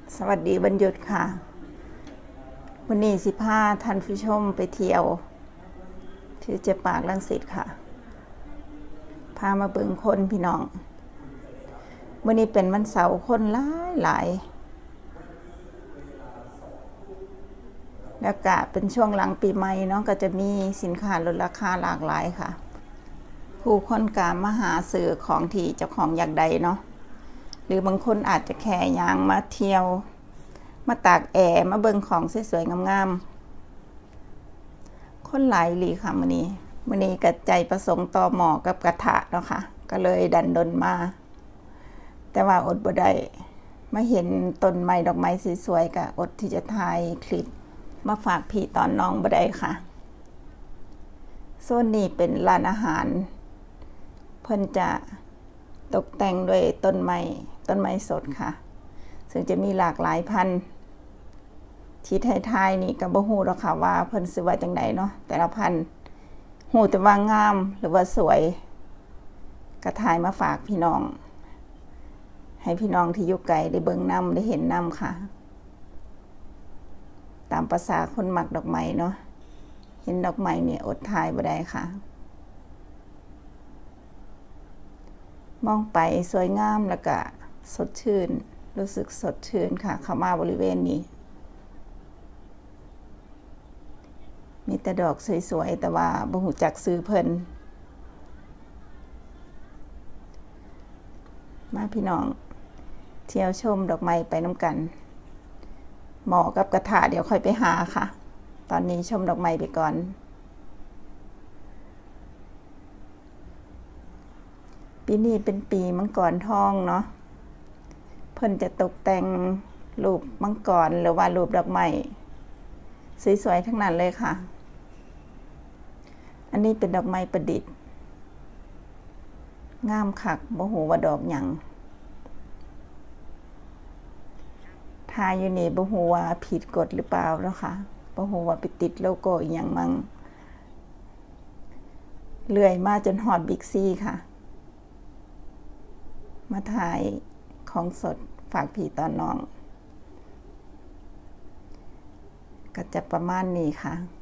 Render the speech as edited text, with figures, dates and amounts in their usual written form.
สวัสดีวันหยุดค่ะวันนี้15ท่านผู้ชมไปเที่ยวที่เจ็บปากรังสิตค่ะพามาเบิ่งคนพี่น้องวันนี้เป็นวันเสาร์คนหลายแล้วก็เป็นช่วงหลังปีใหม่เนาะก็จะมีสินค้าลดราคาหลากหลายค่ะผู้คนกามาหาซื้อของที่เจ้าของอยากได้เนาะหรือบางคนอาจจะแค่ยางมาเที่ยวมาตากแอร์มาเบิ่งของสวยๆงามๆคนหลายหลีค่ะมื้อนี้ก็ใจประสงค์ต่อหมอกับกระทะเนาะค่ะก็เลยดันดนมาแต่ว่าอดบ่ได้มาเห็นต้นไม้ดอกไม้สวยๆก็อดที่จะถ่ายคลิปมาฝากพี่ตอนน้องบ่ได้ค่ะโซนนี้เป็นร้านอาหารเพิ่นจะตกแต่งด้วยต้นไม้สดค่ะซึ่งจะมีหลากหลายพันธุ์ที่ไทยๆนี่ก็บ่ฮู้หรอกค่ะว่าเพิ่นสิว่าจังไดเนาะแต่ละพันธุ์ฮู้แต่ว่างามหรือว่าสวยก็ถ่ายมาฝากพี่น้องให้พี่น้องที่อยู่ไกลได้เบิ่งนำได้เห็นนำค่ะตามประสาคนมักดอกไม้เนาะเห็นดอกไม้นี่อดถ่ายบ่ได้ค่ะมองไปสวยงามแล้วก็สดชื่นรู้สึกสดชื่นค่ะเข้ามาบริเวณนี้มีแต่ดอกสวยๆแต่ว่าบ่ฮู้จักซื้อเพิ่นมาพี่น้องเที่ยวชมดอกไม้ไปน้ำกันหมอกับกระทะเดี๋ยวค่อยไปหาค่ะตอนนี้ชมดอกไม้ไปก่อนปีนี้เป็นปีมังกรทองเนาะเพิ่นจะตกแต่งรูปมังกรหรือว่ารูปดอกไม้สวยๆทั้งนั้นเลยค่ะอันนี้เป็นดอกไม้ประดิษฐ์งามคักบ่ฮู้ว่าดอกหยังทาอยู่นี่บ่ฮู้ว่าผิดกฎหรือเปล่าเนาะค่ะบ่ฮู้ว่าไปติดโลโก้อีหยังมั่งเลื่อยมาจนฮอดบิ๊กซีค่ะมาถ่ายของสดฝากพี่ตอนน้องก็จะประมาณนี้ค่ะ